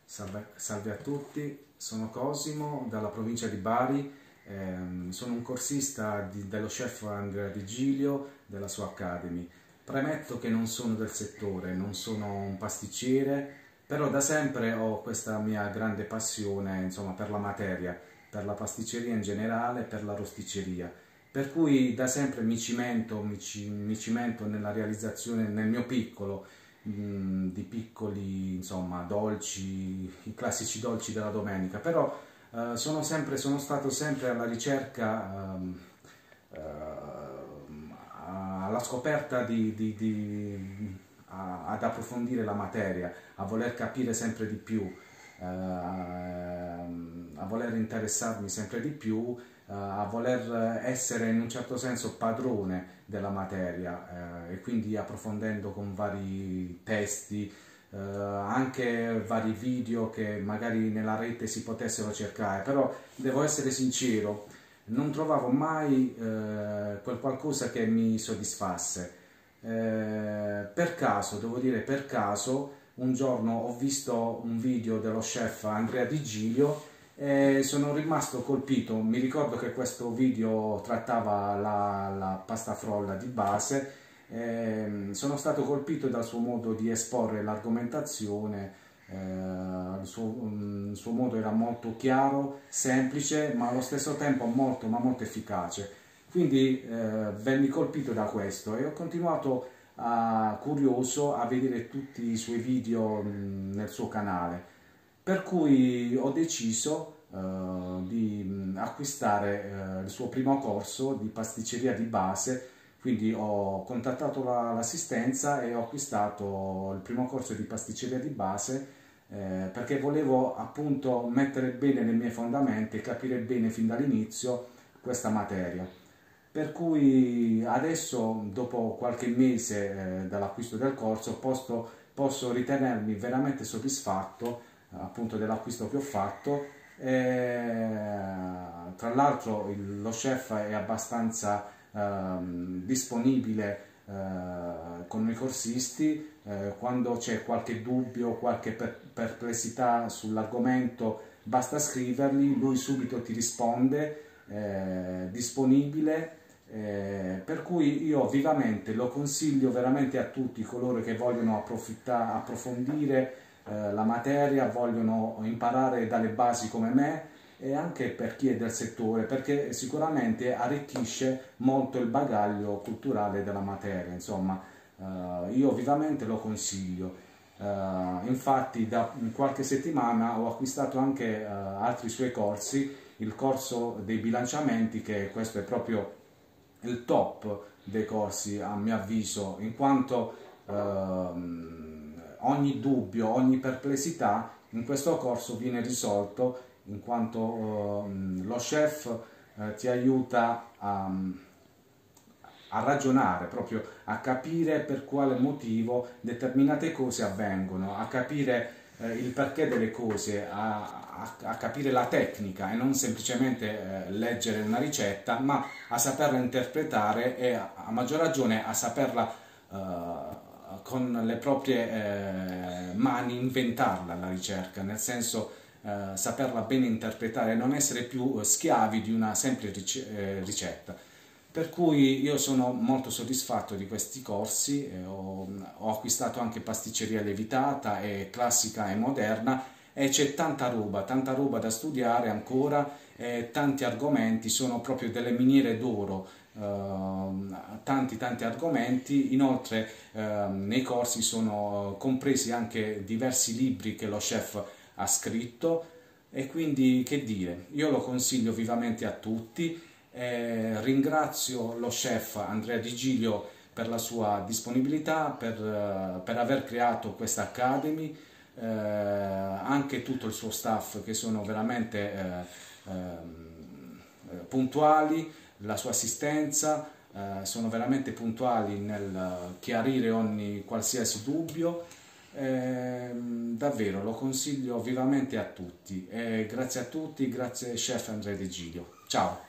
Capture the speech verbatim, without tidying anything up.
Salve, salve a tutti, sono Cosimo dalla provincia di Bari, ehm, sono un corsista di, dello chef Andrea Di Giglio della sua Academy. Premetto che non sono del settore, non sono un pasticcere, però da sempre ho questa mia grande passione, insomma, per la materia, per la pasticceria in generale, per la rosticceria. Per cui da sempre mi cimento, mi, ci, mi cimento nella realizzazione, nel mio piccolo, mh, di piccoli, insomma, dolci, i classici dolci della domenica. Però eh, sono sempre, sono stato sempre alla ricerca, ehm, eh, alla scoperta di, di, di a, ad approfondire la materia, a voler capire sempre di più, eh, a voler interessarmi sempre di più, a voler essere in un certo senso padrone della materia, eh, e quindi approfondendo con vari testi, eh, anche vari video che magari nella rete si potessero cercare. Però devo essere sincero, non trovavo mai eh, quel qualcosa che mi soddisfasse. Eh, per caso, devo dire per caso, un giorno ho visto un video dello chef Andrea Di Giglio e sono rimasto colpito. Mi ricordo che questo video trattava la, la pasta frolla di base. E sono stato colpito dal suo modo di esporre l'argomentazione. Eh, il, suo, il suo modo era molto chiaro, semplice, ma allo stesso tempo molto, ma molto efficace. Quindi eh, venni colpito da questo e ho continuato, a, curioso, a vedere tutti i suoi video mh, nel suo canale. Per cui ho deciso uh, di mh, acquistare uh, il suo primo corso di pasticceria di base. Quindi ho contattato l'assistenza e ho acquistato il primo corso di pasticceria di base, eh, perché volevo appunto mettere bene le mie fondamenta e capire bene fin dall'inizio questa materia. Per cui adesso, dopo qualche mese eh, dall'acquisto del corso, posso, posso ritenermi veramente soddisfatto appunto dell'acquisto che ho fatto. E, tra l'altro lo chef è abbastanza ehm, disponibile eh, con i corsisti. Eh, quando c'è qualche dubbio, qualche per perplessità sull'argomento, basta scrivergli, lui subito ti risponde, eh, disponibile. Eh, per cui io vivamente lo consiglio veramente a tutti coloro che vogliono approfittare, approfondire la materia, vogliono imparare dalle basi come me, e anche per chi è del settore, perché sicuramente arricchisce molto il bagaglio culturale della materia. Insomma, eh, io vivamente lo consiglio. Eh, infatti da qualche settimana ho acquistato anche eh, altri suoi corsi, il corso dei bilanciamenti, che questo è proprio il top dei corsi a mio avviso, in quanto eh, ogni dubbio, ogni perplessità in questo corso viene risolto, in quanto uh, lo chef uh, ti aiuta a, a ragionare, proprio a capire per quale motivo determinate cose avvengono, a capire uh, il perché delle cose, a, a, a capire la tecnica e non semplicemente uh, leggere una ricetta, ma a saperla interpretare e a, a maggior ragione a saperla uh, con le proprie eh, mani inventarla la ricerca, nel senso eh, saperla bene interpretare e non essere più schiavi di una semplice eh, ricetta. Per cui io sono molto soddisfatto di questi corsi. Eh, ho, ho acquistato anche pasticceria lievitata e classica e moderna, e c'è tanta roba, tanta roba da studiare ancora, e tanti argomenti, sono proprio delle miniere d'oro. Uh, tanti tanti argomenti. Inoltre uh, nei corsi sono compresi anche diversi libri che lo chef ha scritto, e quindi che dire, io lo consiglio vivamente a tutti. Eh, ringrazio lo chef Andrea Di Giglio per la sua disponibilità, per, uh, per aver creato questa Academy, eh, anche tutto il suo staff, che sono veramente eh, eh, puntuali, la sua assistenza, eh, sono veramente puntuali nel chiarire ogni qualsiasi dubbio. Eh, davvero lo consiglio vivamente a tutti. Eh, grazie a tutti, grazie chef Andrea Di Giglio. Ciao!